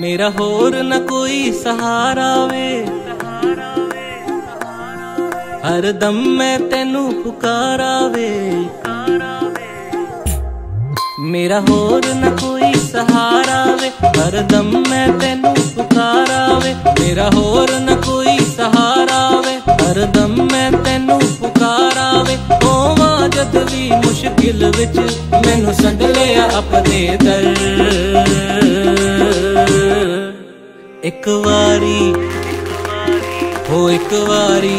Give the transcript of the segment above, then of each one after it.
मेरा होर न कोई सहारा वे, हर दम मैं तेनू पुकारा वे। मेरा होर न कोई सहारा वे, हर दम मैं तेनू पुकारा वे। मेरा होर न कोई सहारा वे, हर दम मैं तेनू पुकारा वे। होवां जद भी मुश्किल विच मैनू सद लिया अपने दर। एक वारी हो एक वारी,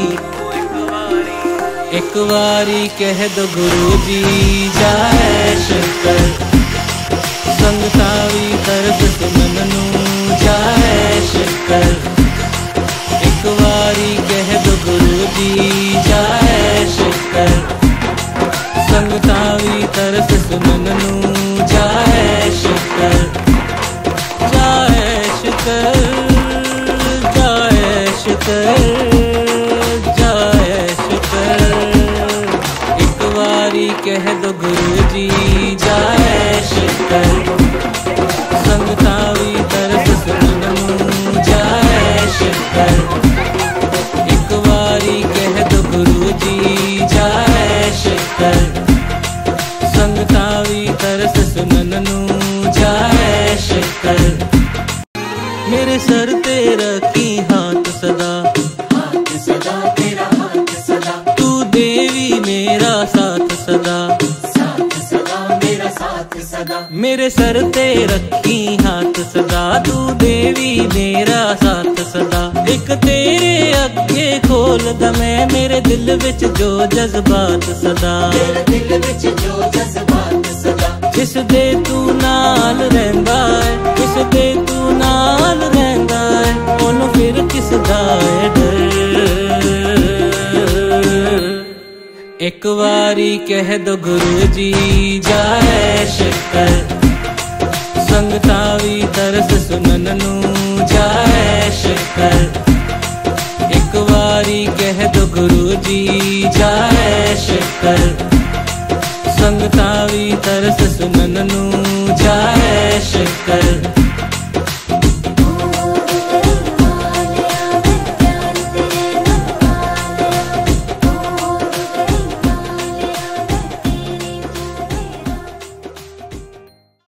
एक वारी कह दो गुरुजी जाए शंकर। संगता भी तरस सुमन नू जाए शंकर। एक वारी कह दो गुरुजी जाए शंकर। संगता भी तरस सुमन नू जाए शंकर। जाए शंकर, जाए शंकर, जाए शंकर। एक वारी कह दो गुरुजी जाए शंकर। संगता भी तरस सुमन नू जाए शंकर। एक वारी कह दो गुरुजी जाए शंकर। संगता भी तरस सुमन नू जाए शंकर। मेरे सर ते रखी हाथ सदा, हाथ सदा तेरा हाथ सदा। तू देवी मेरा साथ सदा, साथ सदा मेरा साथ सदा। मेरे सर ते रखी हाथ सदा, तू देवी मेरा साथ सदा। एक तेरे अगे खोल दमै मेरे दिल विच जो जज्बात सदा, मेरे दिल विच जो जज्बात सदा। जिस दे तू नाल रहिंदा है, जिस दे तू नाल रहिंदा है, ओनू फिर किस दा है डर। एक वारी कह दो गुरुजी जाए शंकर। संगता भी तरस सुमन नू जाए शंकर। एक वारी कह दो गुरुजी जाए शंकर। संगता भी तरस सुमन नू जाए शंकर।